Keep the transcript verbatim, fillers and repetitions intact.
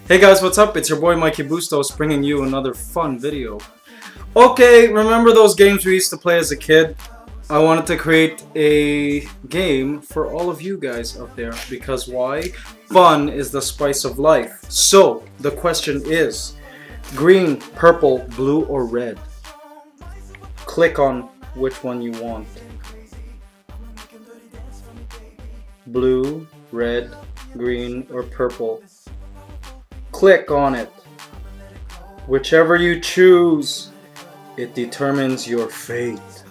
Hey guys, what's up? It's your boy Mikey Bustos bringing you another fun video. Okay, remember those games we used to play as a kid? I wanted to create a game for all of you guys out there because why? Fun is the spice of life. So, the question is, green, purple, blue, or red? Click on which one you want. Blue, red, green, or purple. Click on it. Whichever you choose, it determines your fate.